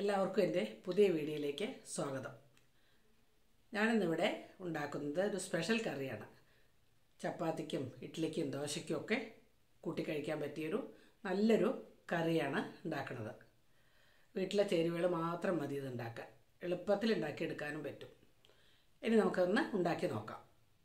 എല്ലാവർക്കും എൻ്റെ പുതിയ വീഡിയോയിലേക്ക് സ്വാഗതം. ഞാനിന്നിവിടെ ഉണ്ടാക്കുന്നത് ഒരു സ്പെഷ്യൽ കറിയാണ്. ചപ്പാത്തിക്കും ഇഡ്ഡലിക്കും ദോശയ്ക്കും ഒക്കെ കൂട്ടി കഴിക്കാൻ പറ്റിയൊരു നല്ലൊരു കറിയാണ് ഉണ്ടാക്കുന്നത്. വീട്ടിലെ ചേരുവകൾ മാത്രം മതി ഇത് ഉണ്ടാക്കാൻ. എളുപ്പത്തിൽ ഉണ്ടാക്കിയെടുക്കാനും പറ്റും. ഇനി നമുക്കൊന്ന് ഉണ്ടാക്കി നോക്കാം.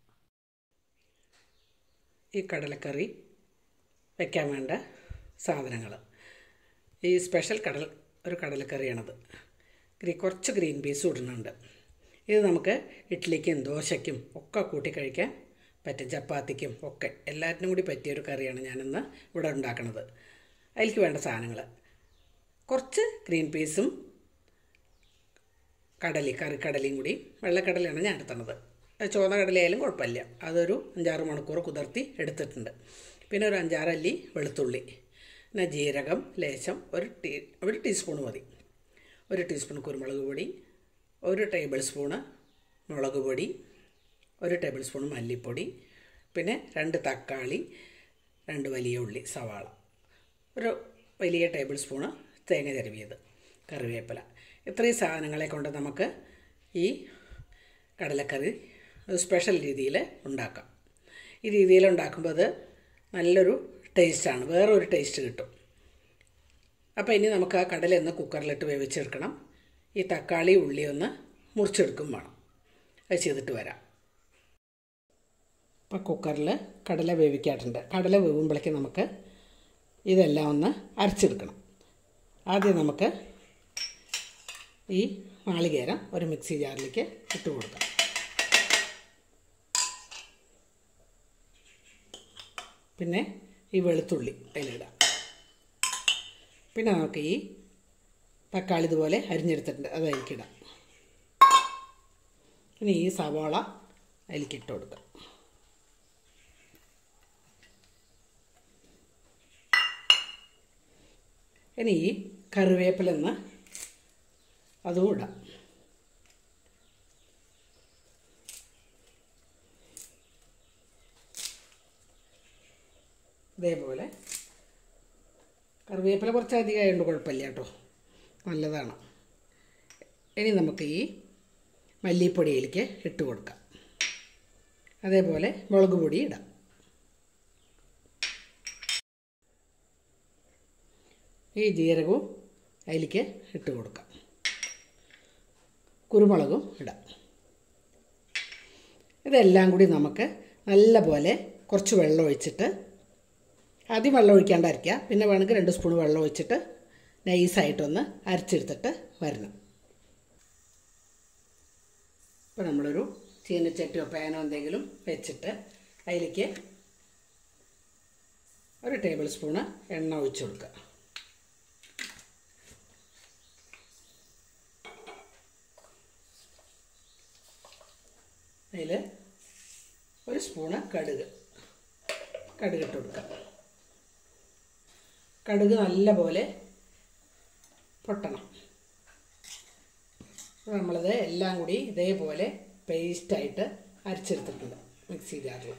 ഈ കടലക്കറി വയ്ക്കാൻ വേണ്ട സാധനങ്ങൾ: ഈ സ്പെഷ്യൽ ഒരു കടലക്കറിയാണത്. കുറച്ച് ഗ്രീൻ പീസ് ഇടുന്നുണ്ട്. ഇത് നമുക്ക് ഇഡ്ഡലിക്കും ദോശയ്ക്കും ഒക്കെ കൂട്ടി കഴിക്കാൻ പറ്റും. ചപ്പാത്തിക്കും ഒക്കെ എല്ലാറ്റിനും കൂടി പറ്റിയൊരു കറിയാണ് ഞാനിന്ന് ഇവിടെ ഉണ്ടാക്കുന്നത്. അതിലേക്ക് വേണ്ട സാധനങ്ങൾ: കുറച്ച് ഗ്രീൻ പീസും കറിക്കടലയും കൂടി. വെള്ളക്കടലയാണ് ഞാൻ എടുത്തത്. ചുവന്ന കടലയായാലും കുഴപ്പമില്ല. അതൊരു 5-6 മണിക്കൂർ കുതിർത്തി എടുത്തിട്ടുണ്ട്. പിന്നെ ഒരു 5-6 അല്ലി വെളുത്തുള്ളി, പിന്നെ ജീരകം ലേശം, ഒരു ടീസ്പൂൺ മതി. 1 ടീസ്പൂൺ കുരുമുളക് പൊടി, 1 ടേബിൾ സ്പൂണ് മുളക് പൊടി, 1 ടേബിൾ സ്പൂൺ മല്ലിപ്പൊടി, പിന്നെ 2 തക്കാളി, 2 വലിയ ഉള്ളി, സവാള, ഒരു വലിയ ടേബിൾ സ്പൂണ് തേങ്ങ ചിരവിയത്, കറിവേപ്പില. ഇത്രയും സാധനങ്ങളെ കൊണ്ട് നമുക്ക് ഈ കടലക്കറി സ്പെഷ്യൽ രീതിയിൽ ഉണ്ടാക്കാം. ഈ രീതിയിൽ ഉണ്ടാക്കുമ്പോൾ അത് നല്ലൊരു ടേസ്റ്റാണ്, വേറൊരു ടേസ്റ്റ് കിട്ടും. അപ്പോൾ ഇനി നമുക്ക് ആ കടലൊന്ന് കുക്കറിലിട്ട് വേവിച്ചെടുക്കണം. ഈ തക്കാളി ഉള്ളി ഒന്ന് മുറിച്ചെടുക്കും വേണം. അത് ചെയ്തിട്ട് വരാം. അപ്പോൾ കുക്കറിൽ കടല വേവിക്കാറുണ്ട്. കടല വേവുമ്പോഴേക്കും നമുക്ക് ഇതെല്ലാം ഒന്ന് അരച്ചെടുക്കണം. ആദ്യം നമുക്ക് ഈ നാളികേരം ഒരു മിക്സി ജാറിലേക്ക് ഇട്ട് കൊടുക്കാം. പിന്നെ ഈ വെളുത്തുള്ളി അതിലിടാം. പിന്നെ നമുക്ക് ഈ തക്കാളി ഇതുപോലെ അരിഞ്ഞെടുത്തിട്ടുണ്ട്, അത് അതിലേക്കിടാം. പിന്നെ ഈ സവാള അതിലേക്ക് ഇട്ട് കൊടുക്കാം. ഇനി ഈ കറിവേപ്പിലൊന്ന് അതും ഇടാം. ഇതേപോലെ കറിവേപ്പില കുറച്ച് അധികമായതുകൊണ്ട് കുഴപ്പമില്ല കേട്ടോ, നല്ലതാണ്. ഇനി നമുക്ക് ഈ മല്ലിപ്പൊടിയിലേക്ക് ഇട്ട് കൊടുക്കാം. അതേപോലെ മുളക് പൊടി ഇടാം. ഈ ജീരകവും അതിലേക്ക് ഇട്ട് കൊടുക്കാം. കുരുമുളകും ഇടാം. ഇതെല്ലാം കൂടി നമുക്ക് നല്ലപോലെ കുറച്ച് വെള്ളം ഒഴിച്ചിട്ട്, ആദ്യം വെള്ളം ഒഴിക്കാണ്ടായിരിക്കുക, പിന്നെ വേണമെങ്കിൽ 2 സ്പൂൺ വെള്ളം ഒഴിച്ചിട്ട് നൈസായിട്ടൊന്ന് അരച്ചെടുത്തിട്ട് വരണം. ഇപ്പോൾ നമ്മളൊരു ചീനച്ചട്ടിയോ പാനോ എന്തെങ്കിലും വെച്ചിട്ട് അതിലേക്ക് 1 ടേബിൾ സ്പൂണ് എണ്ണ ഒഴിച്ചു കൊടുക്കുക. അതിൽ 1 സ്പൂണ് കടുകിട്ട് കൊടുക്കുക. കടുക് നല്ലപോലെ പൊട്ടണം. നമ്മളത് എല്ലാം കൂടി ഇതേപോലെ പേസ്റ്റായിട്ട് അരച്ചെടുത്തിട്ടുണ്ട് മിക്സി ജാറിൽ.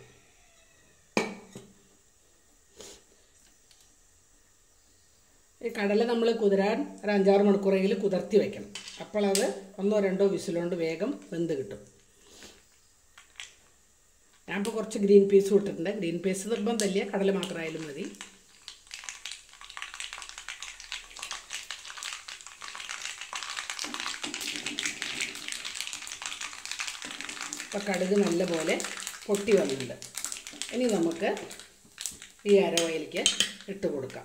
ഈ കടല നമ്മൾ കുതിരാൻ ഒരു 5-6 മണിക്കൂറെങ്കിലും കുതിർത്തി വയ്ക്കണം. അപ്പോൾ അത് 1-2 വിസിലുകൊണ്ട് വേഗം വെന്ത് കിട്ടും. ഞാനിപ്പോൾ കുറച്ച് ഗ്രീൻ പീസ് ഇട്ടിട്ടുണ്ട്. ഗ്രീൻ പീസ് നിർബന്ധമില്ല, കടല മാത്രമായാലും മതി. അപ്പോൾ കടുക് നല്ലപോലെ പൊട്ടി വന്നിട്ടുണ്ട്. ഇനി നമുക്ക് ഈ അരവയിലേക്ക് ഇട്ട് കൊടുക്കാം.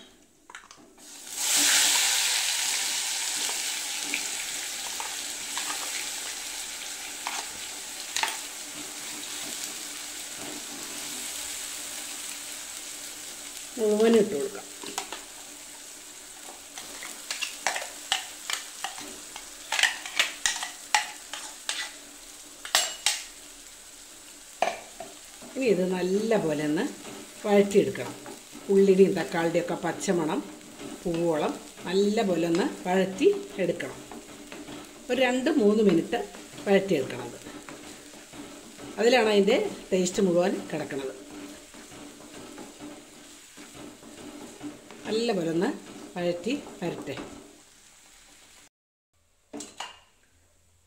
മുഴുവനും ഇട്ട് കൊടുക്കാം. ഇനി ഇത് നല്ലപോലെ ഒന്ന് വഴറ്റിയെടുക്കണം. ഉള്ളിയുടെയും തക്കാളിയുടെയും ഒക്കെ പച്ചമണം പൂവോളം നല്ലപോലെ ഒന്ന് വഴറ്റി എടുക്കണം. ഒരു 2-3 മിനിറ്റ് വഴറ്റിയെടുക്കണം. അതിലാണ് അതിൻ്റെ ടേസ്റ്റ് മുഴുവൻ കിടക്കുന്നത്. നല്ലപോലെ ഒന്ന് വഴറ്റി വരട്ടെ.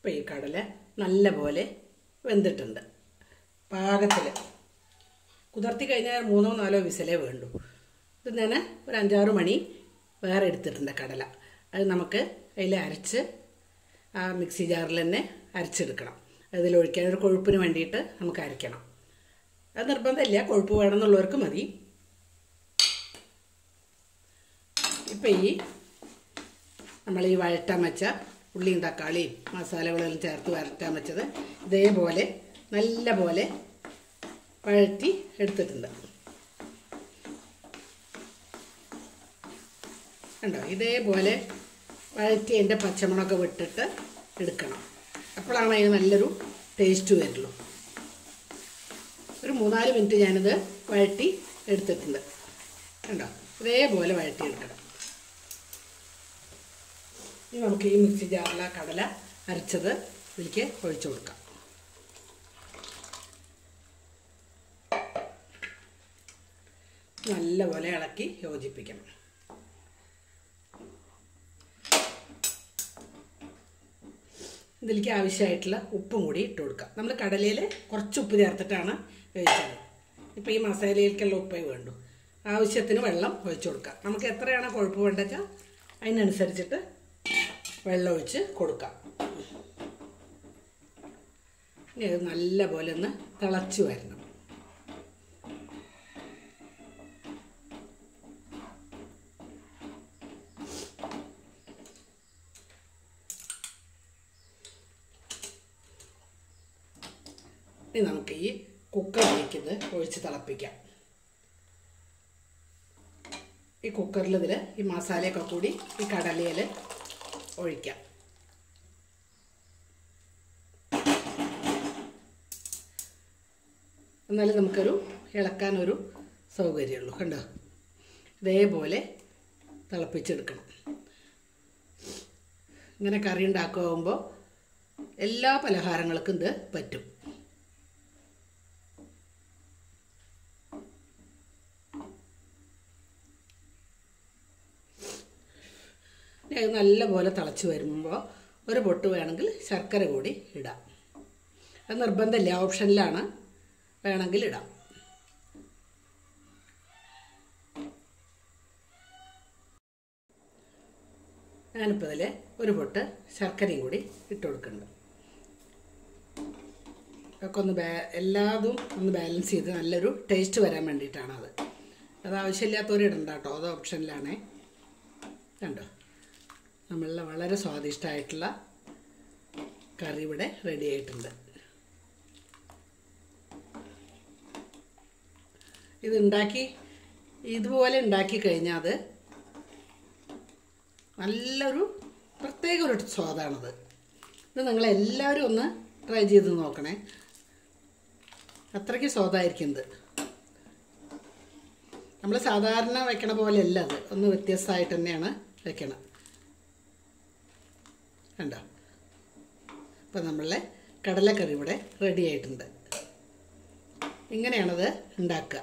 ഇപ്പോൾ ഈ കടല നല്ലപോലെ വെന്തിട്ടുണ്ട്. പാകത്തിൽ കുതിർത്തി കഴിഞ്ഞാൽ 3-4 വിസിലേ വേണ്ടൂ. ഇത് ഞാൻ ഒരു 5-6 മണി വേറെ എടുത്തിട്ടുണ്ട് കടല. അത് നമുക്ക് അതിൽ അരച്ച് ആ മിക്സി ജാറിൽ തന്നെ അരച്ചെടുക്കണം. അതിലൊഴിക്കാൻ ഒരു കൊഴുപ്പിന് വേണ്ടിയിട്ട് നമുക്ക് അരയ്ക്കണം. അത് നിർബന്ധമില്ല, കൊഴുപ്പ് വേണമെന്നുള്ളവർക്ക് മതി. ഇപ്പം നമ്മൾ ഈ വഴറ്റാൻ വെച്ച ഉള്ളിയും തക്കാളിയും മസാലകളെല്ലാം ചേർത്ത് വഴറ്റാൻ വെച്ചത് ഇതേപോലെ നല്ല പോലെ വഴറ്റി എടുത്തിട്ടുണ്ട്. കണ്ടോ, ഇതേപോലെ വഴറ്റി അതിൻ്റെ പച്ചമുളകൊക്കെ വിട്ടിട്ട് എടുക്കണം. അപ്പോഴാണ് അതിന് നല്ലൊരു ടേസ്റ്റ് വരുള്ളൂ. ഒരു 3-4 മിനിറ്റ് ഞാനിത് വഴറ്റി എടുത്തിട്ടുണ്ട്. കണ്ടോ, ഇതേപോലെ വഴറ്റി എടുക്കണം. ഇനി നമുക്ക് ഈ മിക്സി ജാറിലെ കടല അരച്ചത് ഇതിലേക്ക് ഒഴിച്ചു കൊടുക്കാം. നല്ലപോലെ ഇളക്കി യോജിപ്പിക്കണം. ഇതിലേക്ക് ആവശ്യമായിട്ടുള്ള ഉപ്പും കൂടി ഇട്ട് കൊടുക്കാം. നമ്മൾ കടലയിൽ കുറച്ച് ഉപ്പ് ചേർത്തിട്ടാണ് വേവിച്ചത്. ഇപ്പോൾ ഈ മസാലയിലേക്കുള്ള ഉപ്പേ വേണ്ടു. ആവശ്യത്തിന് വെള്ളം ഒഴിച്ചു കൊടുക്കാം. നമുക്ക് എത്രയാണ് കൊഴുപ്പ് വേണ്ടത് വെച്ചാൽ അതിനനുസരിച്ചിട്ട് വെള്ളം ഒഴിച്ച് കൊടുക്കാം. ഇനി അത് നല്ലപോലെ ഒന്ന് തിളച്ച് വരണം. ഇനി നമുക്ക് ഈ കുക്കറിലേക്ക് ഇത് ഒഴിച്ച് തിളപ്പിക്കാം. ഈ കുക്കറിൽ ഇതിൽ ഈ മസാലയൊക്കെ കൂടി ഈ കടലയിൽ ഒഴിക്കാം. എന്നാലും നമുക്കൊരു ഇളക്കാനൊരു സൗകര്യമുള്ളൂ. കണ്ടോ, ഇതേപോലെ തിളപ്പിച്ചെടുക്കണം. ഇങ്ങനെ കറി ഉണ്ടാക്കുമ്പോൾ എല്ലാ പലഹാരങ്ങൾക്കും ഇത് പറ്റും. അത് നല്ലപോലെ തിളച്ച് വരുമ്പോൾ ഒരു പൊട്ട് വേണമെങ്കിൽ ശർക്കര കൂടി ഇടാം. അത് നിർബന്ധമില്ല, ഓപ്ഷനിലാണ്, വേണമെങ്കിൽ ഇടാം. ഞാനിപ്പോൾ അതിൽ ഒരു പൊട്ട് ശർക്കരയും കൂടി ഇട്ട് കൊടുക്കുന്നുണ്ട്. ഒക്കെ ഒന്ന് എല്ലാതും ഒന്ന് ബാലൻസ് ചെയ്ത് നല്ലൊരു ടേസ്റ്റ് വരാൻ വേണ്ടിയിട്ടാണ് അത് ആവശ്യമില്ലാത്തവർ ഇടണ്ട കേട്ടോ, അത് ഓപ്ഷനിലാണേ. കണ്ടോ, നമ്മളുടെ വളരെ സ്വാദിഷ്ടമായിട്ടുള്ള കറി ഇവിടെ റെഡി ആയിട്ടുണ്ട്. ഇതുപോലെ ഉണ്ടാക്കി കഴിഞ്ഞാൽ അത് നല്ലൊരു പ്രത്യേക ഒരു സ്വാദാണത്. ഇത് നിങ്ങളെല്ലാവരും ഒന്ന് ട്രൈ ചെയ്ത് നോക്കണേ. അത്രയ്ക്ക് സ്വാദായിരിക്കുന്നത്. നമ്മൾ സാധാരണ വെക്കണ പോലെയല്ല, അത് ഒന്ന് വ്യത്യസ്തമായിട്ട് തന്നെയാണ് വെക്കണം. കണ്ടോ, ഇപ്പം നമ്മളെ കടലക്കറി ഇവിടെ റെഡി ആയിട്ടുണ്ട്. ഇങ്ങനെയാണത് ഉണ്ടാക്കുക.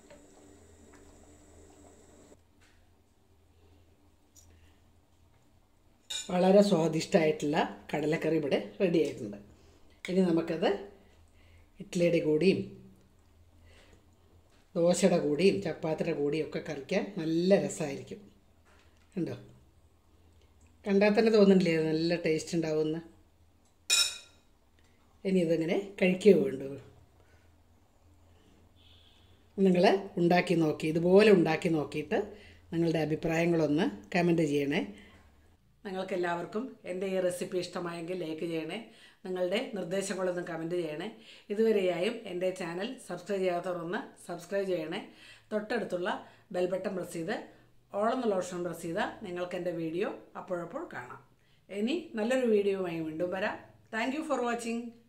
വളരെ സ്വാദിഷ്ടമായിട്ടുള്ള കടലക്കറി ഇവിടെ റെഡി ആയിട്ടുണ്ട്. ഇനി നമുക്കത് ഇഡ്ഡലിയുടെ കൂടിയും ദോശയുടെ കൂടിയും ചപ്പാത്തിയുടെ കൂടിയും ഒക്കെ കറിക്കാൻ നല്ല രസമായിരിക്കും. കണ്ടോ, കണ്ടാൽ തന്നെ തോന്നുന്നില്ലേ നല്ല ടേസ്റ്റ് ഉണ്ടാവുമെന്ന്. ഇനി ഇതിങ്ങനെ കഴിക്കുക വേണ്ടു. നിങ്ങൾ ഉണ്ടാക്കി നോക്കി, ഇതുപോലെ ഉണ്ടാക്കി നോക്കിയിട്ട് നിങ്ങളുടെ അഭിപ്രായങ്ങളൊന്ന് കമൻറ്റ് ചെയ്യണേ. നിങ്ങൾക്കെല്ലാവർക്കും എൻ്റെ ഈ റെസിപ്പി ഇഷ്ടമായെങ്കിൽ ലൈക്ക് ചെയ്യണേ. നിങ്ങളുടെ നിർദ്ദേശങ്ങളൊന്നും കമൻറ്റ് ചെയ്യണേ. ഇതുവരെയായും എൻ്റെ ചാനൽ സബ്സ്ക്രൈബ് ചെയ്യാത്തവർ ഒന്ന് സബ്സ്ക്രൈബ് ചെയ്യണേ. തൊട്ടടുത്തുള്ള ബെൽ ബട്ടൺ പ്രസ് ചെയ്ത് ഓൾ എന്നുള്ള ഓപ്ഷൻ പ്രസ് ചെയ്താൽ നിങ്ങൾക്ക് എൻ്റെ വീഡിയോ അപ്പോഴപ്പോൾ കാണാം. ഇനി നല്ലൊരു വീഡിയോയുമായി വീണ്ടും വരാം. Thank you for watching.